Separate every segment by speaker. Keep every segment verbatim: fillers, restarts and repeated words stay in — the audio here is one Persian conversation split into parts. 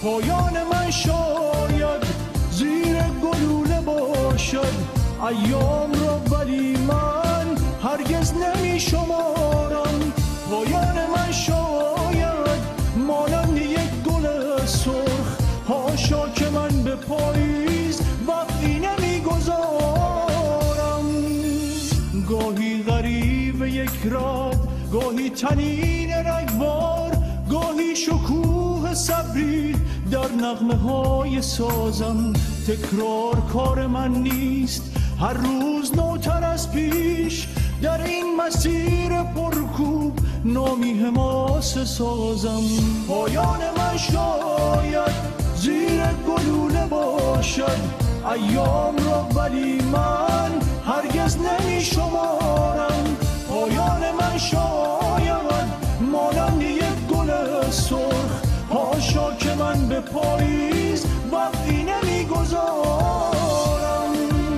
Speaker 1: پایان من شاید زیر گلوله باشد ایام را، ولی من هرگز نمی شمارم. پایان من شاید مانند یک گل سرخ، حاشا که من به پاییز وقتی نمی گذارم. گاهی غریب یک راد، گاهی تنین رگبار، گاهی شکوه صبری در نغمه های سازم. تکرار کار من نیست، هر روز نوتر از پیش در این مسیر پرکوب نامی حماسه سازم. پایان من شاید زیر گلوله باشد ایام را، ولی من هرگز نمی شمارم. پایان من شاید مانند یک گل سرخ، حاشا که من به پاییز وقتی نمی گذارم.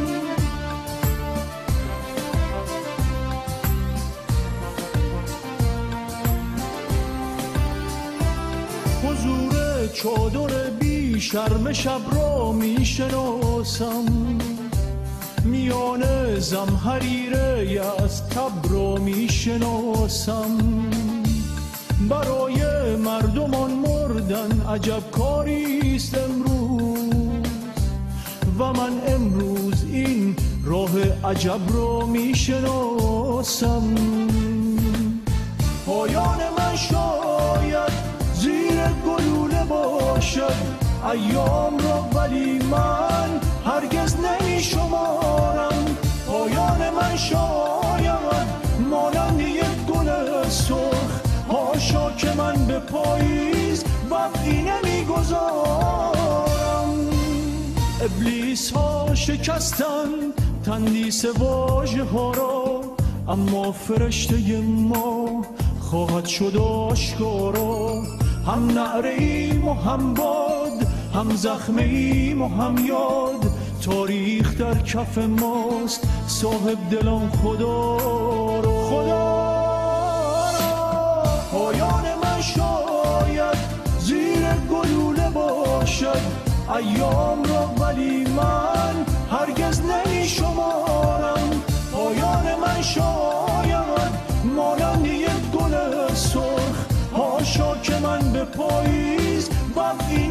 Speaker 1: حضور چادر بی شرم شب را می شناسم، میان زمحریره از تب را می شناسم. برای مردمان مردن عجب کاریست امروز، و من امروز این راه عجب را می شناسم. پایان من شاید زیر گلوله باشد ایام را، ولی من هرگز نمی شمارم. پایان من شاید مانند یک گل سرخ، حاشا که من به پاییز وقتی نمی گذارم. ابلیس ها شکستن تندیس واژه ها را، اما فرشته ما خواهد شد آشکارا. هم نعره ایم و هم باد، هم زخمه ایم و هم یاد، تاریخ در کف ماست، صاحب دلان خدا را. خدا را پایان من شاید زیر گلوله باشد ایام را، ولی من هرگز نمی شمارم. پایان من شاید مانند یک گل سرخ، حاشا که من به پاییز وقتی